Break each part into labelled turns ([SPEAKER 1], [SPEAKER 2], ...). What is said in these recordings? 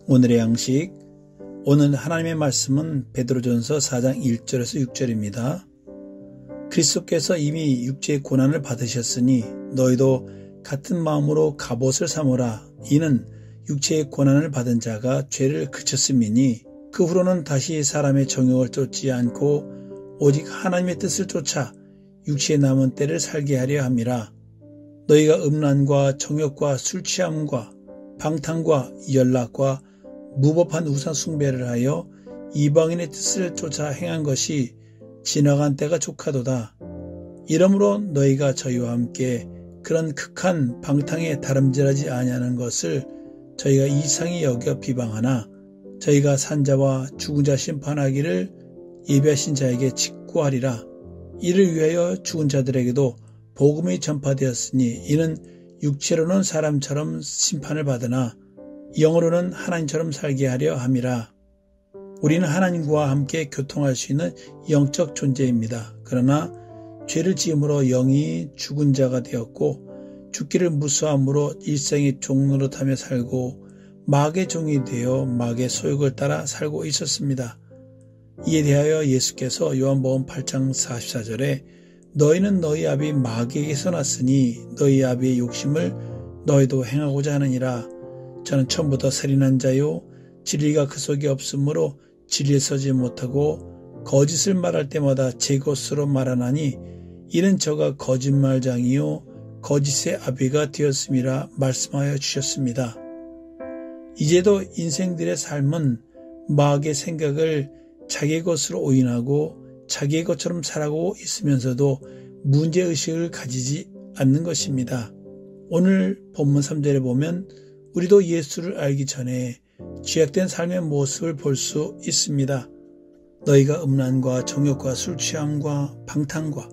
[SPEAKER 1] 오늘의 양식, 오늘 하나님의 말씀은 베드로전서 4장 1절에서 6절입니다. 그리스도께서 이미 육체의 고난을 받으셨으니 너희도 같은 마음으로 갑옷을 삼으라. 이는 육체의 고난을 받은 자가 죄를 그쳤음이니 그 후로는 다시 사람의 정욕을 쫓지 않고 오직 하나님의 뜻을 쫓아 육체에 남은 때를 살게 하려 함이라. 너희가 음란과 정욕과 술취함과 방탕과 연락과 무법한 우상 숭배를 하여 이방인의 뜻을 쫓아 행한 것이 지나간 때가 족하도다. 이러므로 너희가 저희와 함께 그런 극한 방탕에 다름질하지 아니하는 것을 저희가 이상히 여겨 비방하나 저희가 산자와 죽은 자 심판하기를 예비하신 자에게 직구하리라. 이를 위하여 죽은 자들에게도 복음이 전파되었으니 이는 육체로는 사람처럼 심판을 받으나 영으로는 하나님처럼 살게 하려 함이라. 우리는 하나님과 함께 교통할 수 있는 영적 존재입니다. 그러나 죄를 지음으로 영이 죽은 자가 되었고 죽기를 무서함으로 일생의 종노릇하며 살고 마귀의 종이 되어 마귀의 소욕을 따라 살고 있었습니다. 이에 대하여 예수께서 요한복음 8장 44절에 너희는 너희 아비 마귀에게서 났으니 너희 아비의 욕심을 너희도 행하고자 하느니라. 저는 처음부터 살인한 자요 진리가 그 속에 없으므로 진리에 서지 못하고 거짓을 말할 때마다 제 것으로 말하나니 이는 저가 거짓말장이요 거짓의 아비가 되었음이라 말씀하여 주셨습니다. 이제도 인생들의 삶은 마귀의 생각을 자기의 것으로 오인하고 자기의 것처럼 살아가고 있으면서도 문제의식을 가지지 않는 것입니다. 오늘 본문 3절에 보면 우리도 예수를 알기 전에 죄악된 삶의 모습을 볼 수 있습니다. 너희가 음란과 정욕과 술취함과 방탕과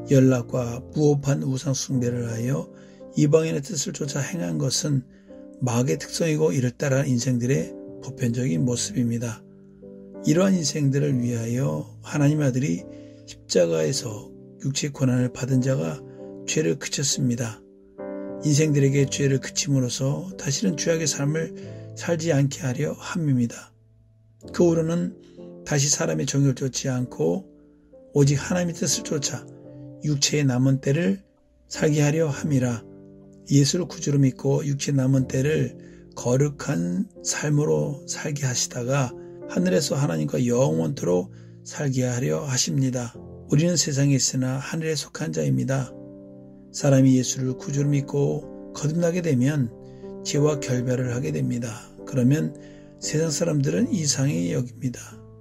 [SPEAKER 1] 연락과 무법한 우상 숭배를 하여 이방인의 뜻을 쫓아 행한 것은 마귀의 특성이고 이를 따라 인생들의 보편적인 모습입니다. 이러한 인생들을 위하여 하나님 아들이 십자가에서 육체의 고난을 받은 자가 죄를 그쳤습니다. 인생들에게 죄를 그침으로써 다시는 죄악의 삶을 살지 않게 하려 함입니다. 그 후로는 다시 사람의 정욕을 쫓지 않고 오직 하나님의 뜻을 쫓아 육체의 남은 때를 살게 하려 함이라. 예수를 구주로 믿고 육체의 남은 때를 거룩한 삶으로 살게 하시다가 하늘에서 하나님과 영원토록 살게 하려 하십니다. 우리는 세상에 있으나 하늘에 속한 자입니다. 사람이 예수를 구주로 믿고 거듭나게 되면 죄와 결별을 하게 됩니다. 그러면 세상 사람들은 이상히 여깁니다.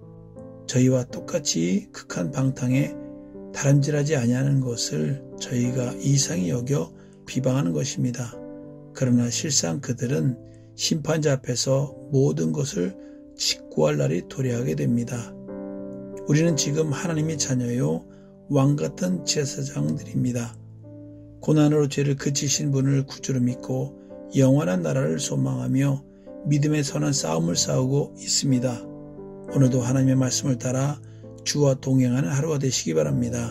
[SPEAKER 1] 저희와 똑같이 극한 방탕에 다름질하지 아니하는 것을 저희가 이상히 여겨 비방하는 것입니다. 그러나 실상 그들은 심판자 앞에서 모든 것을 직구할 날이 도래하게 됩니다. 우리는 지금 하나님의 자녀요 왕같은 제사장들입니다. 고난으로 죄를 그치신 분을 구주로 믿고 영원한 나라를 소망하며 믿음의 선한 싸움을 싸우고 있습니다. 오늘도 하나님의 말씀을 따라 주와 동행하는 하루가 되시기 바랍니다.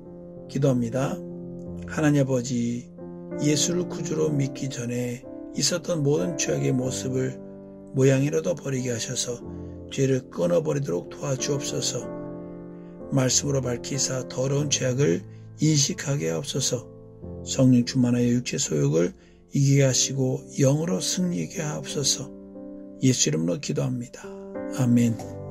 [SPEAKER 1] 기도합니다. 하나님 아버지, 예수를 구주로 믿기 전에 있었던 모든 죄악의 모습을 모양이라도 버리게 하셔서 죄를 끊어버리도록 도와주옵소서. 말씀으로 밝히사 더러운 죄악을 인식하게 하옵소서. 성령 충만하여 육체 소욕을 이기게 하시고 영으로 승리하게 하옵소서. 예수 이름으로 기도합니다. 아멘.